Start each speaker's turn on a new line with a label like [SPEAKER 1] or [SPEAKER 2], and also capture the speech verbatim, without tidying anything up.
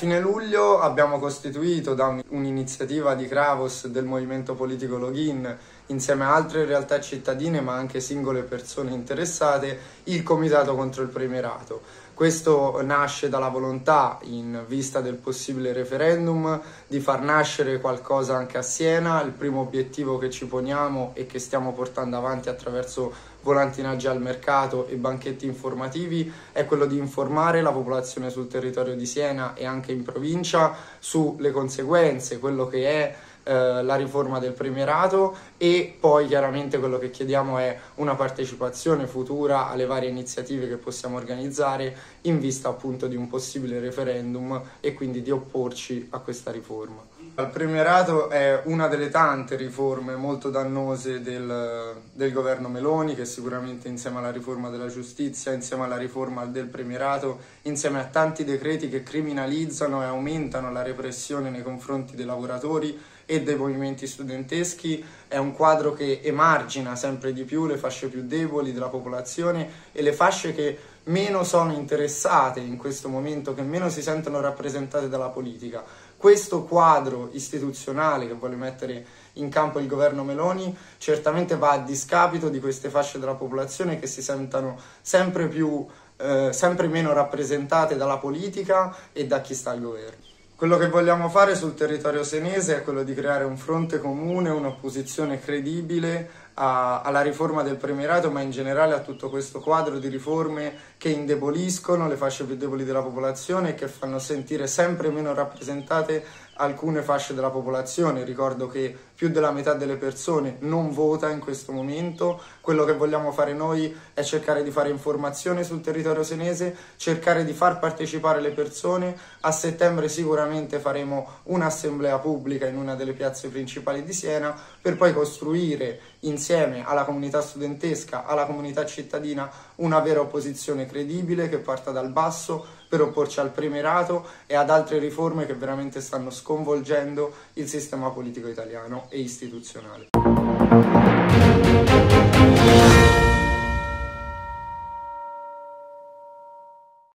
[SPEAKER 1] fine luglio abbiamo costituito da un'iniziativa di Kravos del movimento politico Login, insieme a altre realtà cittadine ma anche singole persone interessate, il Comitato contro il Premierato. Questo nasce dalla volontà, in vista del possibile referendum, di far nascere qualcosa anche a Siena. Il primo obiettivo che ci poniamo e che stiamo portando avanti attraverso volantinaggi al mercato e banchetti informativi è quello di informare la popolazione sul territorio di Siena e anche in provincia sulle conseguenze, quello che è eh, la riforma del premierato, e poi chiaramente quello che chiediamo è una partecipazione futura alle varie iniziative che possiamo organizzare in vista appunto di un possibile referendum e quindi di opporci a questa riforma. Il premierato è una delle tante riforme molto dannose del, del governo Meloni, che sicuramente insieme alla riforma della giustizia, insieme alla riforma del premierato, insieme a tanti decreti che criminalizzano e aumentano la repressione nei confronti dei lavoratori e dei movimenti studenteschi, è un quadro che emargina sempre di più le fasce più deboli della popolazione e le fasce che meno sono interessate in questo momento, che meno si sentono rappresentate dalla politica. Questo quadro istituzionale che vuole mettere in campo il governo Meloni certamente va a discapito di queste fasce della popolazione che si sentono sempre più, eh, sempre meno rappresentate dalla politica e da chi sta al governo. Quello che vogliamo fare sul territorio senese è quello di creare un fronte comune, un'opposizione credibile a, alla riforma del premierato, ma in generale a tutto questo quadro di riforme che indeboliscono le fasce più deboli della popolazione e che fanno sentire sempre meno rappresentate alcune fasce della popolazione. Ricordo che più della metà delle persone non vota in questo momento. Quello che vogliamo fare noi è cercare di fare informazione sul territorio senese, cercare di far partecipare le persone. A settembre sicuramente faremo un'assemblea pubblica in una delle piazze principali di Siena per poi costruire insieme alla comunità studentesca, alla comunità cittadina, una vera opposizione credibile che parta dal basso per opporci al premierato e ad altre riforme che veramente stanno sconvolgendo il sistema politico italiano e istituzionale.